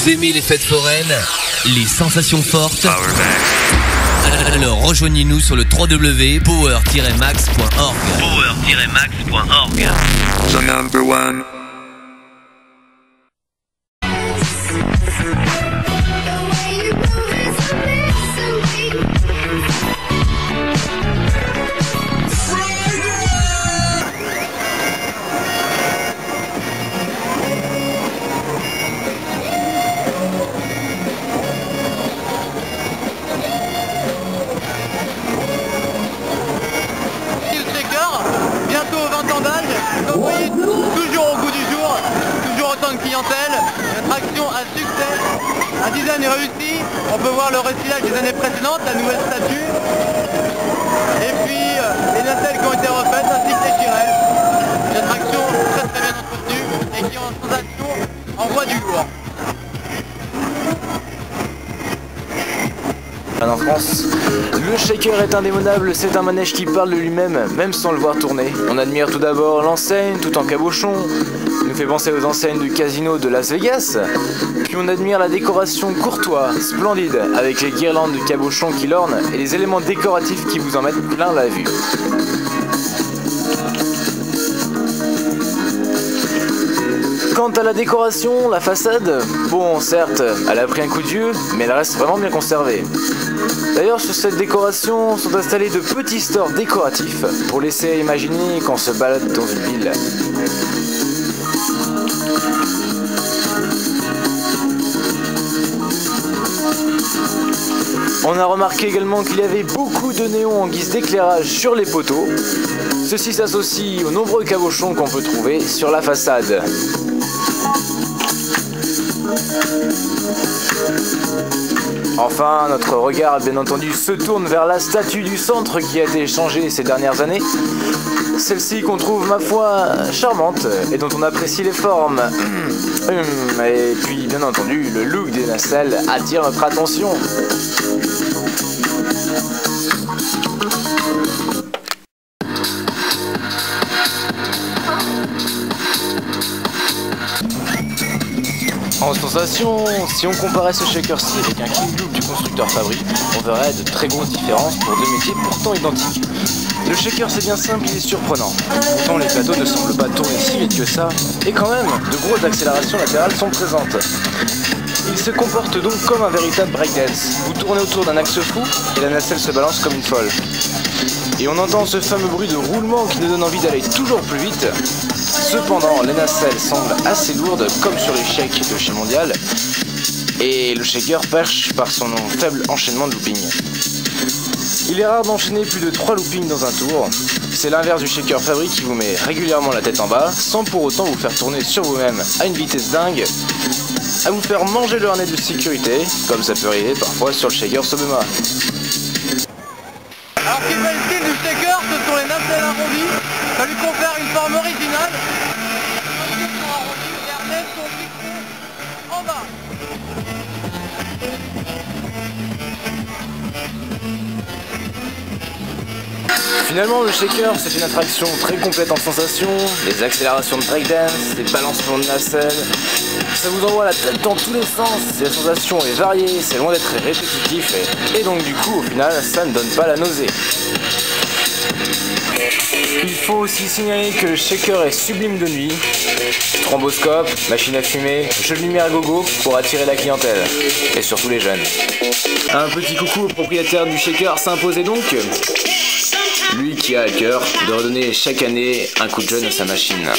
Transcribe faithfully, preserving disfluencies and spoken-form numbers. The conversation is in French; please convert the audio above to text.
Vous aimez les fêtes foraines, les sensations fortes? Alors rejoignez-nous sur le w w w point power tiret max point org. power tiret max point org. The number one. Toujours au goût du jour, toujours autant de clientèle, une attraction à succès, un design réussi, on peut voir le recyclage des années précédentes, la nouvelle statue, et puis euh, les nacelles qui ont été refaites ainsi que les girelles. Une attraction très très bien entretenue et qui en sensation envoie du lourd. En France, le shaker est indémodable, c'est un manège qui parle de lui-même, même sans le voir tourner. On admire tout d'abord l'enseigne, tout en cabochon, il nous fait penser aux enseignes du casino de Las Vegas. Puis on admire la décoration courtois, splendide, avec les guirlandes du cabochon qui l'ornent et les éléments décoratifs qui vous en mettent plein la vue. Quant à la décoration, la façade, bon certes, elle a pris un coup de vieux, mais elle reste vraiment bien conservée. D'ailleurs sur cette décoration sont installés de petits stores décoratifs pour laisser à imaginer qu'on se balade dans une ville. On a remarqué également qu'il y avait beaucoup de néons en guise d'éclairage sur les poteaux. Ceci s'associe aux nombreux cabochons qu'on peut trouver sur la façade. Enfin, notre regard, bien entendu, se tourne vers la statue du centre qui a été changée ces dernières années. Celle-ci qu'on trouve, ma foi, charmante et dont on apprécie les formes. Et puis, bien entendu, le look des nacelles attire notre attention. En sensation, si on comparait ce shaker-ci avec un King Loop du constructeur Fabry, on verrait de très grosses différences pour deux métiers pourtant identiques. Le shaker c'est bien simple, il est surprenant. Pourtant les plateaux ne semblent pas tourner si vite que ça, et quand même, de grosses accélérations latérales sont présentes. Il se comporte donc comme un véritable breakdance. Vous tournez autour d'un axe fou, et la nacelle se balance comme une folle. Et on entend ce fameux bruit de roulement qui nous donne envie d'aller toujours plus vite. Cependant, les nacelles semblent assez lourdes, comme sur les shakes de chez Mondial, et le shaker perche par son faible enchaînement de looping. Il est rare d'enchaîner plus de trois loopings dans un tour. C'est l'inverse du shaker Fabry qui vous met régulièrement la tête en bas, sans pour autant vous faire tourner sur vous-même à une vitesse dingue, à vous faire manger le harnais de sécurité, comme ça peut arriver parfois sur le shaker Sobema. Alors ce qui fait le style du shaker, ce sont les nacelles arrondies, ça lui confère une forme originale. Les sont arrondis, les harnais sont fixés en bas. Finalement, le shaker, c'est une attraction très complète en sensations, des accélérations de breakdance, des balancements de nacelles. Ça vous envoie la tête dans tous les sens, la sensation est variée, c'est loin d'être répétitif et, et donc du coup, au final, ça ne donne pas la nausée. Il faut aussi signaler que le shaker est sublime de nuit. Thromboscope, machine à fumer, jeu de lumière à gogo pour attirer la clientèle, et surtout les jeunes. Un petit coucou au propriétaire du shaker s'imposait donc. Lui qui a à cœur de redonner chaque année un coup de jeune à sa machine.